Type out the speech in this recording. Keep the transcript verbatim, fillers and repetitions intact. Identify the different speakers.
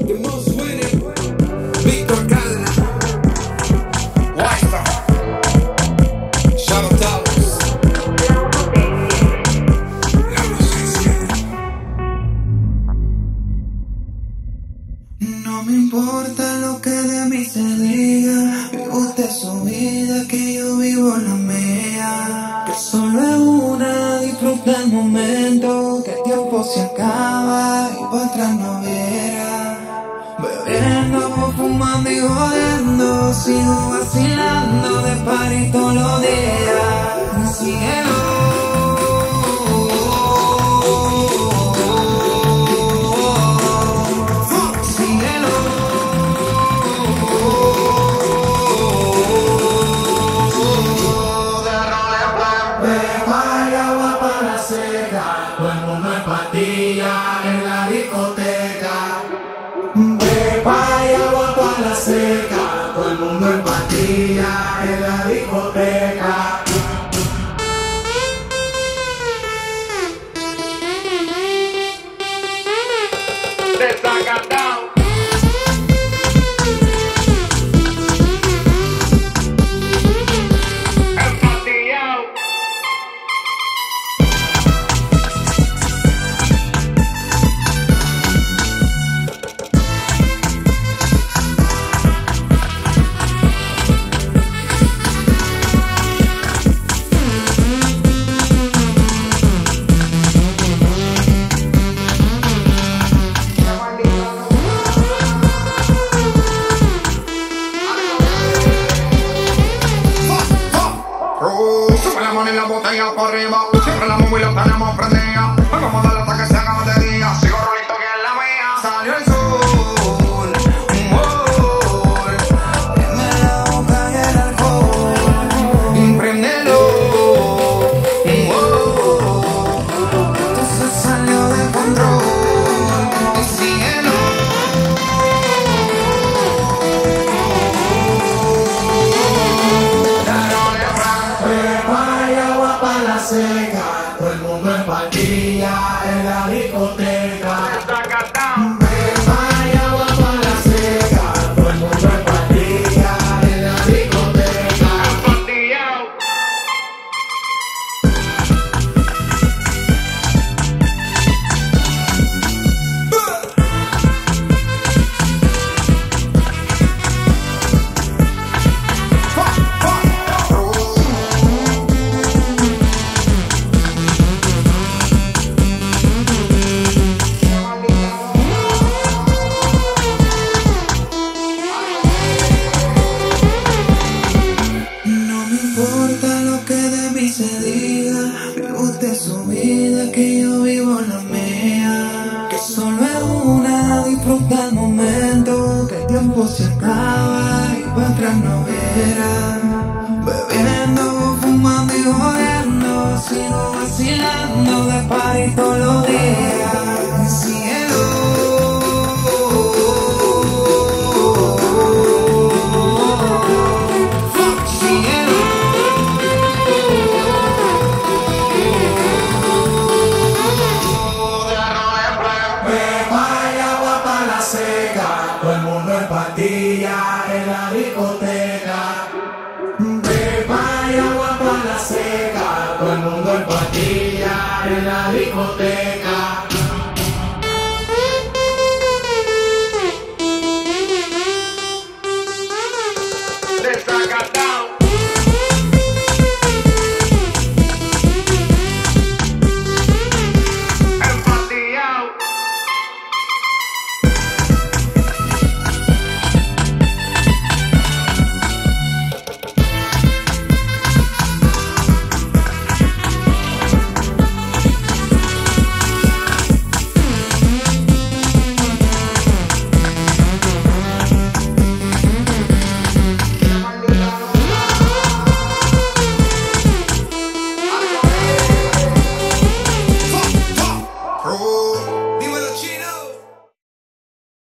Speaker 1: The most winning, Víctor Cala, White, Shadow Towers.
Speaker 2: No me importa lo que de mí se diga, vive usted su vida, que yo vivo la mía. Que solo es una, disfruta el momento, que el tiempo se acaba y para atrás no viera. Bebiendo, fumando y jodiendo, sigo vacilando de party todos los días. Síguelo.
Speaker 3: Todo el mundo en patilla en la discoteca.
Speaker 2: Pepa y agua para la seca.
Speaker 3: Todo el mundo en patilla en la discoteca.
Speaker 1: Desacatado.
Speaker 3: Sube la mano y la botella para arriba. Siempre la móvil la tenemos prendida. Vamos a darle hasta que se haga de día. Sigo rolito que es la mía.
Speaker 2: Salió el sol, un gol, prende la boca y el alcohol, y préndelo, un gol. Esto se salió de control, y síguelo.
Speaker 3: Pepa y agua para la seca. Todo el mundo en patilla en la discoteca. Pepa y agua para la seca. Todo el mundo en patilla en la discoteca.
Speaker 2: No me importa lo que de mí se diga, vive usted su vida, que yo vivo la mía. Que solo es una, disfruta el momento, que el tiempo se acaba y para atrás no verá. Bebiendo, fumando y jodiendo, sigo vacilando de party todos los días. Síguelo.
Speaker 3: Todo el mundo en patilla en la discoteca. Pepa y agua para la seca. Todo el mundo en patilla en la discoteca.